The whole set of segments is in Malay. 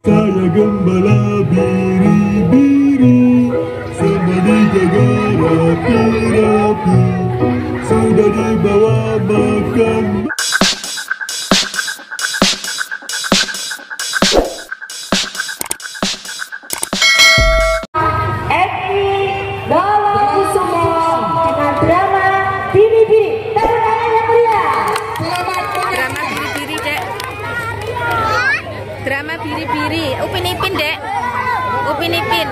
Saya gembala biri-biri, semua dijaga rapi-rapi, sudah dibawa makan. Drama biri-biri, Upin Ipin dek, Upin Ipin.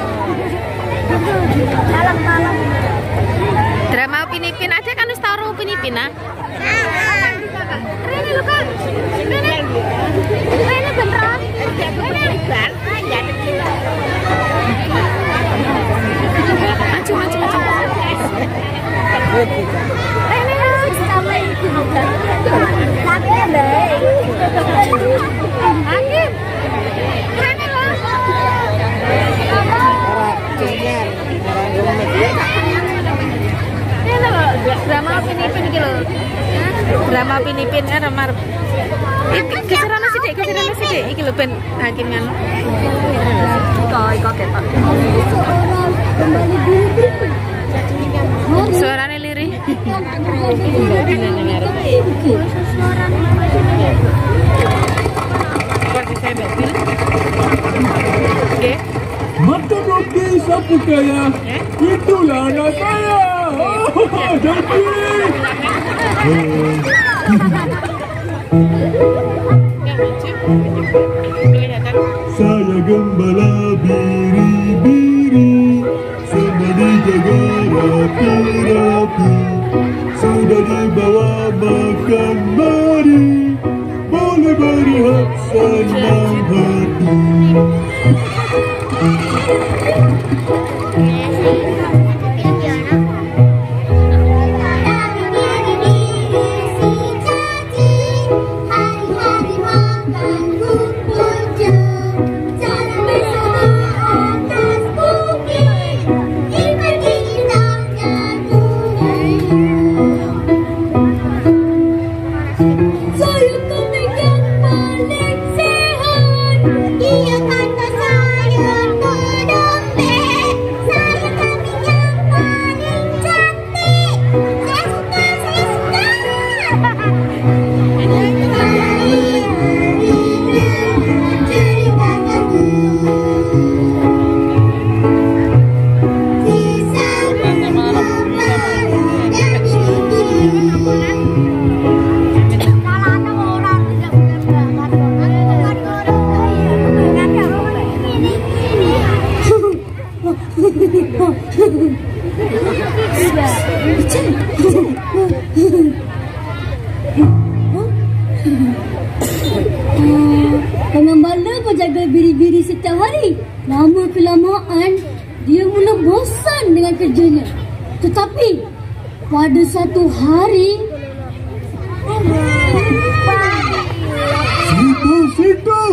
Drama Upin Ipin aja kan wis tau Upin Ipin ah. Rene lho Kak. Rene beneran. Maju. Rene wis sampai iki lho Kak. Tapi baik. Hakim. Rene lho. Drama Upin Ipin iki lho. Drama Upin Ipin kan Mar. Geseran sithik iki lho ben Hakim kan. Iko ketok. Suarane lirih. Oke. Makan roti sapu kaya, itulah anak saya. Saya gembala biri-biri, semua dijaga rapi-rapi, sudah dibawa makan. Mari, boleh berehat senang hati. Pengembala kau jaga biri-biri setiap hari. Lama kelamaan dia mula bosan dengan kerjanya. Tetapi pada satu hari Situ.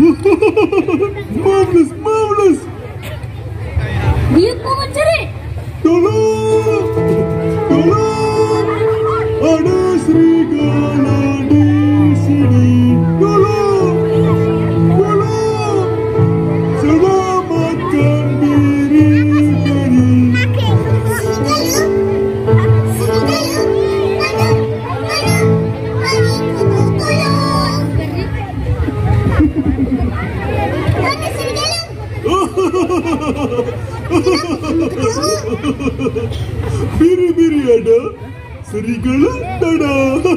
Marvelous. dia pun mencerit. Tolong. Ada serigala di sini. Tolong. Selamatkan biri-biri. Biri-biri ada, serigala tak ada.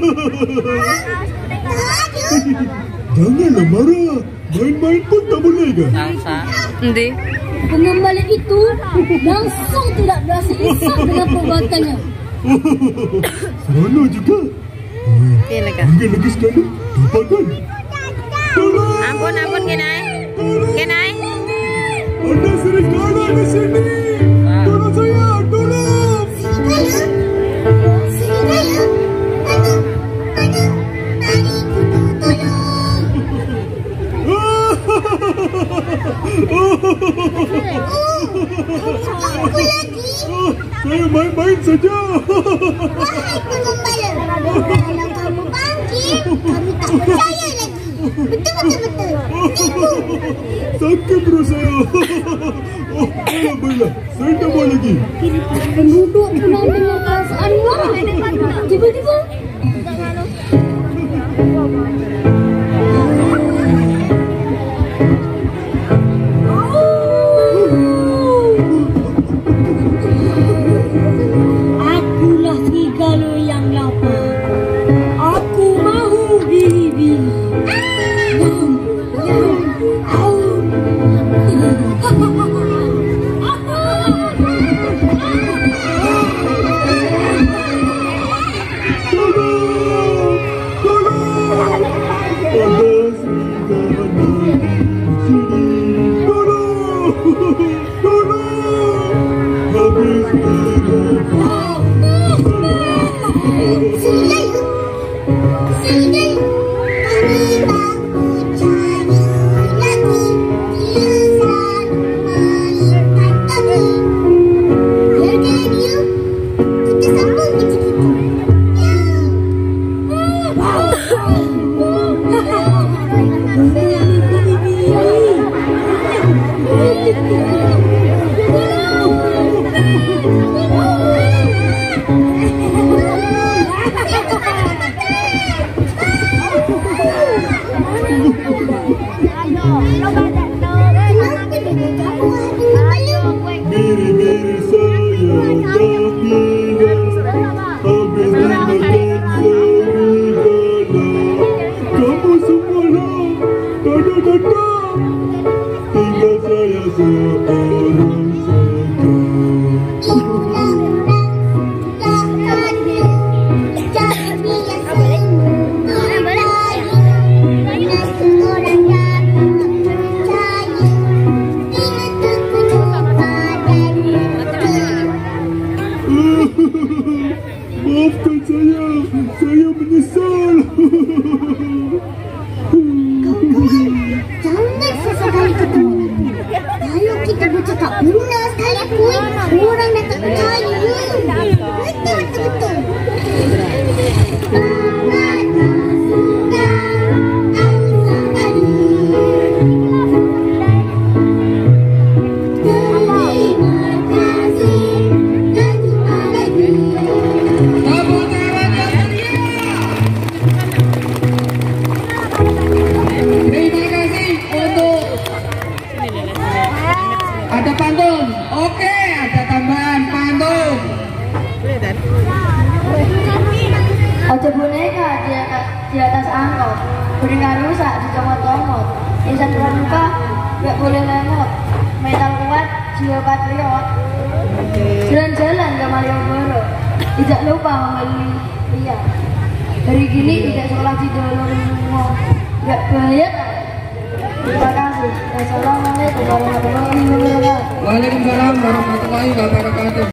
Janganlah marah, main-main pun tak boleh kan? Endi? Pengembala itu langsung tidak berasa risau dengan perbuatannya. Seronok juga. Mungkin lagi sekali, dapatkan. Ampun Kenai. Ada serigala di sini. Tolong saya, tolong. Saya main-main saja. Wahai pengembala, kalau kamu bangkit, kami tak percaya lagi. Betul. Tipu. Sakit perut saya. Oh, baiklah. Saya tak mau lagi. Penduduk pernah dengar perasaan lah. Tiba-tiba. Akulah serigala yang lapar. Aku mahu biri-biri. Biri-biri saya dah hilang. Habis dimakan serigala. Kamu semualah tak datang. Tinggal saya seorang saja. Maafkan saya menyesal. Jangan sesekali ketemu. Kalau kita bercakap benar sekalipun, orang dah tak percaya. Betul. Ada pantun, oke, ada tambahan pantun. Ojo boneka di atas angkot, beringat rusak di comot-comot. Insan pramuka gak boleh lemot, mental kuat jiwa patriot. Jalan-jalan ke Malioboro, tidak lupa membeli liar. Hari gini tidak sekolah di Dolomimo, gak bayar. Terima kasih. Assalamualaikum warahmatullahi wabarakatuh. Waalaikumsalam warahmatullahi wabarakatuh.